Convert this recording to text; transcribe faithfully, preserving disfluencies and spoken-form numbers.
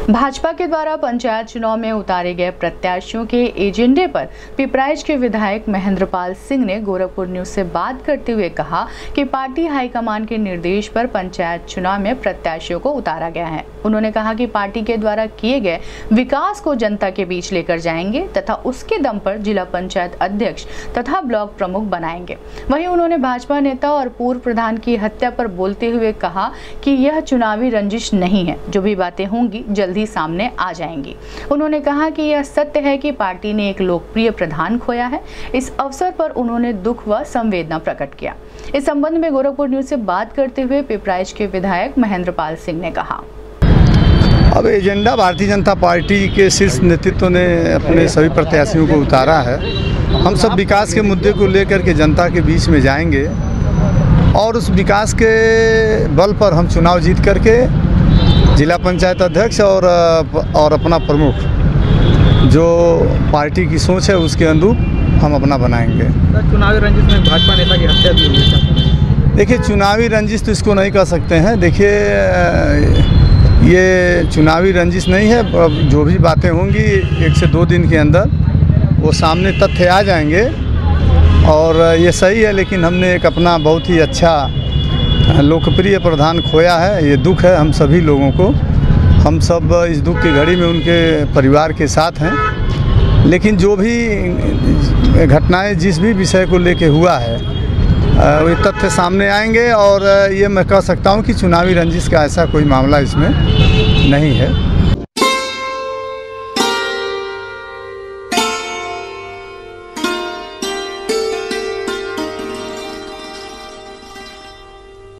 भाजपा के द्वारा पंचायत चुनाव में उतारे गए प्रत्याशियों के एजेंडे पर पिपराइच के विधायक महेंद्रपाल सिंह ने गोरखपुर न्यूज से बात करते हुए कहा कि पार्टी हाईकमान के निर्देश पर पंचायत चुनाव में प्रत्याशियों को उतारा गया है। उन्होंने कहा कि पार्टी के द्वारा किए गए विकास को जनता के बीच लेकर जाएंगे तथा उसके दम पर जिला पंचायत अध्यक्ष तथा ब्लॉक प्रमुख बनाएंगे। वहीं उन्होंने भाजपा नेता और पूर्व प्रधान की हत्या पर बोलते हुए कहा कि यह चुनावी रंजिश नहीं है, जो भी बातें होंगी जल्दी सामने आ जाएंगी। उन्होंने कहा कि यह सत्य है कि पार्टी ने एक लोकप्रिय प्रधान खोया है। इस अवसर पर उन्होंने दुख व संवेदना प्रकट किया। इस संबंध में गोरखपुर न्यूज से बात करते हुए पिपराइच के विधायक महेंद्रपाल सिंह ने कहा, अब एजेंडा भारतीय जनता पार्टी के शीर्ष नेतृत्व ने अपने सभी प्रत्याशियों को उतारा है। हम सब विकास के मुद्दे को लेकर के जनता के बीच में जाएंगे और उस विकास के बल पर हम चुनाव जीत करके जिला पंचायत अध्यक्ष और और अपना प्रमुख जो पार्टी की सोच है उसके अनुरूप हम अपना बनाएंगे। चुनावी रंजिश में भाजपा नेता की हत्या भी हुई है। देखिए, चुनावी रंजिश तो इसको नहीं कह सकते हैं। देखिए, ये चुनावी रंजिश नहीं है। जो भी बातें होंगी एक से दो दिन के अंदर वो सामने तथ्य आ जाएंगे और ये सही है। लेकिन हमने एक अपना बहुत ही अच्छा लोकप्रिय प्रधान खोया है। ये दुख है हम सभी लोगों को। हम सब इस दुख की घड़ी में उनके परिवार के साथ हैं। लेकिन जो भी घटनाएं जिस भी विषय को लेके हुआ है वो तथ्य सामने आएंगे और ये मैं कह सकता हूं कि चुनावी रंजिश का ऐसा कोई मामला इसमें नहीं है।